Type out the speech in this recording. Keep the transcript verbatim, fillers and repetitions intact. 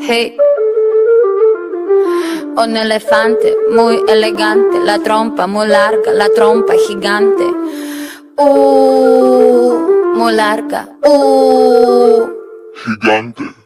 Hey, un elefante muy elegante, la trompa muy larga, la trompa gigante. Uh, muy larga. Uh, Gigante.